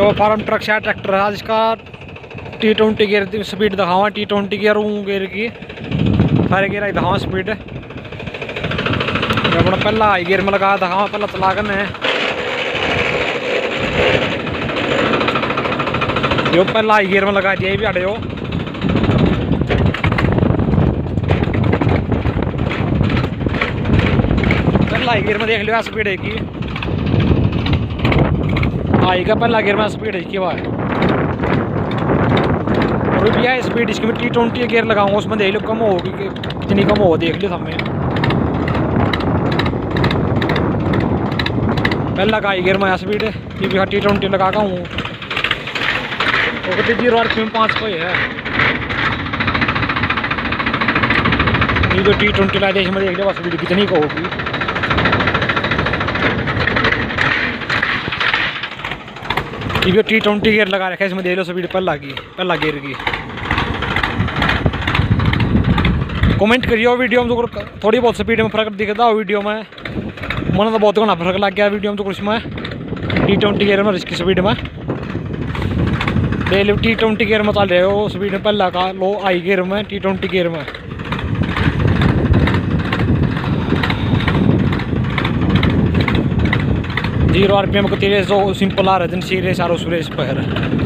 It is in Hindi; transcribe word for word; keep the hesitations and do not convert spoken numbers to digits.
जो फार्म ट्रक से ट्रैक्टर है आज इसका टी ट्वेंटी गियर स्पीड दिखावा टी ट्वेंटी गियर हूँ गियर की सारे गियर दिखावा स्पीड अपना पहला हाई गियर में लगा दिखावा पहला चला करने जो पहला हाई गियर में लगा दिया भी आड़े हो पहला हाई गियर में देख लिया स्पीड है की हाई का पहला गियर में स्पीड है की वह और भी है स्पीड इसकी मैं टी ट्वेंटी गियर लगाऊंगा उसमें देख लो कम होगी कितनी कम हो देख लो हमें पहला का हाई गियर में स्पीड ये भी टी ट्वेंटी लगा का हूँ जीरो आर पी एम पाँच को है ये जो टी ट्वेंटी ला देश में देख लो स्पीड कितनी को होगी ये टी ट्वेंटी गियर लगा रखा है इसमें देख लो स्पीड पहला की पहला गियर की कमेंट करियो वीडियो में तो थोड़ी बहुत स्पीड में फर्क दिखता हो वीडियो में मन तो बहुत घना फर्क लग गया वीडियो में तो कुछ में टी ट्वेंटी गियर में इसकी स्पीड में देख लो टी ट्वेंटी गियर में चल रहे हो स्पीड में पहला का लो हाई गियर में टी ट्वेंटी गियर में जीरो आर पी एम को तेरे सौ सिंपल आ रहे थे सीरियस आर उस पर